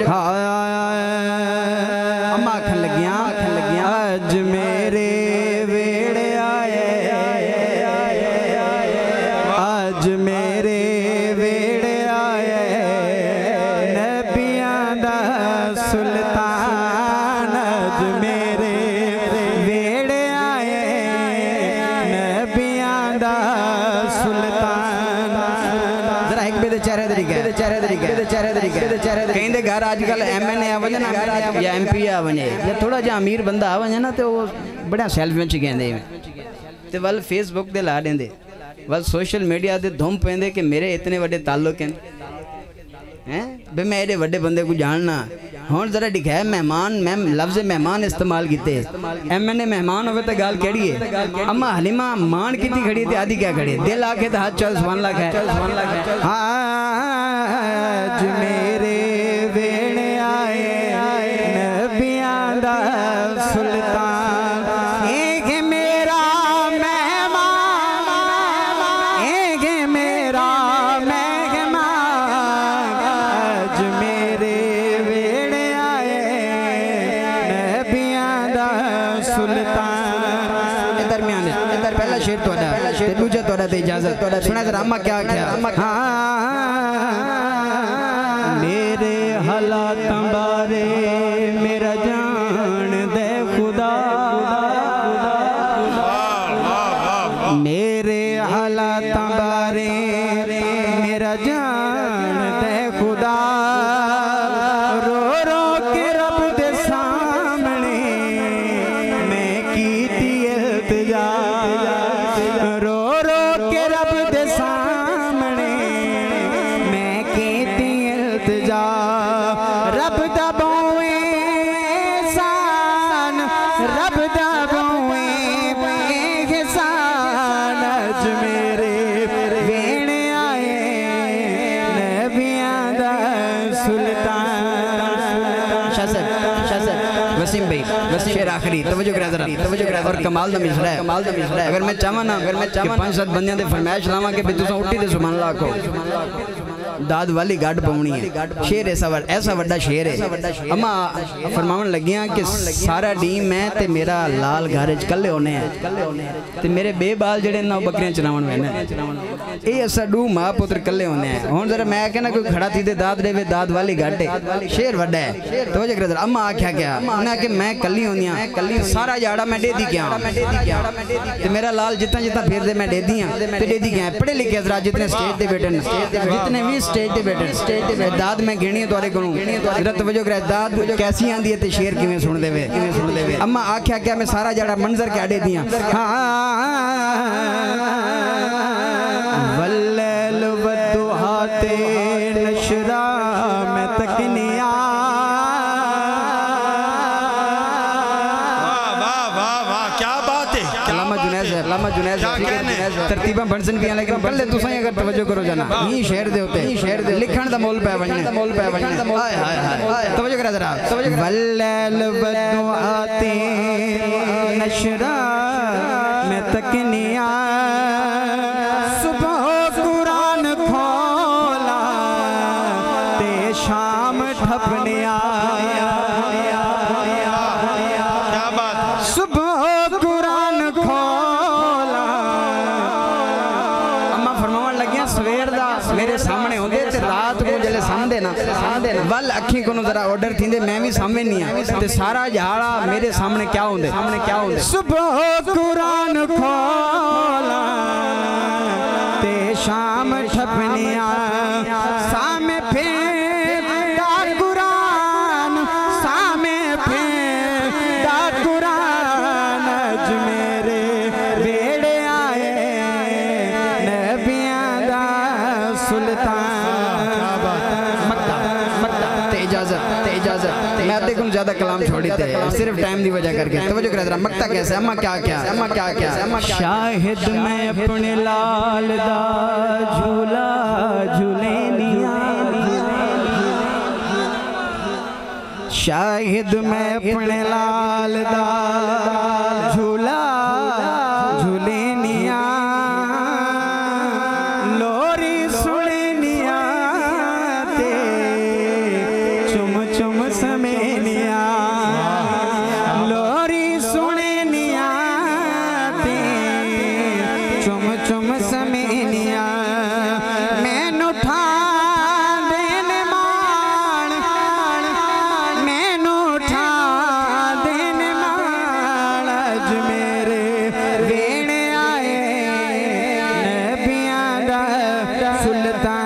अम्मा आखन लगियां अज मेरे वेड़े आए, अज मेरे वेड़े आए नबियां दा सुल्तान, अज मेरे वेड़े आए नबियां दा सुल्तान। जरा एक बेदे चेहरे तरीके कहीं घर आजकल MNA आ वने या MP आ वने या थोड़ा जा अमीर बंदा आ वने ना तो वो बड़ा सेल्फी में कहंदे ते वल फेसबुक दे ला देंदे, वल सोशल मीडिया दे धुम पेंदे कि मेरे इतने बड़े ताल्लुक हैं बे मैं एडे बड़े बंदे को जानना। हुण जरा दिखाए मेहमान, मैं लफ्ज़ मेहमान इस्तेमाल किते, MNA मेहमान होवे तो गाल केड़ी है। अम्मा हलीमा मान कितनी खड़ी ते आदि क्या खड़ी, दिल आके तो हाथ चल सुभान अल्लाह है। आज मेरे वेड़े आए नबियां दा सुल्तान, एक मेरा मेहमान, एक मेरा मेहमान, आज मेरे वेड़े आए नबियां दा सुल्तान। दरमियान इधर पहला शेर तोड़ा, दूजा तोड़ा ते इजाजत सुना जरा अम्मा क्या क्या। मेरे हालात बारे मेरा जान दे खुदा, मेरे हालात बारे मेरा जान दे खुदा, रो रो के रब दे सामने मैं कीती इल्तिजा, रो रो के रब दे सामने मैं कीती इल्तिजा, रब दा बोए एहसान, रब दा बोए एहसान, अज मेरे वेड़े आए नबियां दा सुल्तान। वसीम भाई शेर आखिरी तवज्जो करा जरा, और कमाल दा मिसरा है। अगर मैं चाहवा ना, अगर मैं चाहवा 5-7 बंदियां दे फरमाइश लावां कि तुसां उठी ते सुभान अल्लाह को दाद वाली गाड़ पवनी है। शेर ऐसा वड्डा शेर है। अम्मा फरमावन लगियां कि सारा डी मैं ते मेरा लाल घर च कल्ले होने हैं ते मेरे बेबाल जड़े ना बकरियां चरावन वेने, ये असा डू मां पुत्र कल्ले होने हैं। हुण जरा मैं कहना कोई खड़ा थी दे दाद देवे, दाद वाली गाड़े शेर वड्डा है। तो जगह अम्मा आख्या क्या उन्हें कि मैं कल्ली होनी हां, सारा जाड़ा मैं डेदी क्या ते मेरा लाल जितना जितना फिर दे मैं डेदी हां ते डेदी क्या पढ़े लिखे हजरात जितने स्टेज दे बैठे जितने भी स्टेज पे बैठे दाद मैं गिणी तोरे को तवज्जो करे दाद कैसी आंदी है ते शेर किवें सुन देवे। अम्मा आख्या क्या मैं सारा जड़ा मंजर के आड़े दियां वल्लैल वद्दुहा ते नशरा मैं तकनिया। तरतीबा बनसन की लेकिन पहले तुसा अगर तवज्जो करो जना ये शेर दे होते लिखण दा मोल पे वणने हाय हाय हाय तवज्जो करा जरा वल्लैल वद्दुआते नशरा मैं तकनिया सुबह कुरान खोला ते शाम ठपनिया। क्या बात सुबह कुरान खोला अम्मा फरमावन लगियां सवेर दा मेरे सामने होंदे ते रात को जले सामदे ना वल अखी को जरा ऑर्डर थींदे मैं भी सामने नहीं आ ते सारा झाड़ा मेरे सामने क्या होंदे सुबह कुरान खोला ते शाम ठपनिया सामे फेंदा कुरान सामे फेंदा कुरान अज मेरे बेड़े आए नबियां दा सुल्तान। इजाजत मैं आधे गुण ज्यादा कलाम छोड़ी थे सिर्फ टाइम की वजह करके तवज्जो करा जरा मक्ता कैसे अम्मा क्या शाहिद मैं अपने लाल दा झूला झूलेनिया शाहिद मैं अपने लाल दा झूला झूलेनिया लोरी सुनेनिया ते चुम सुल्तान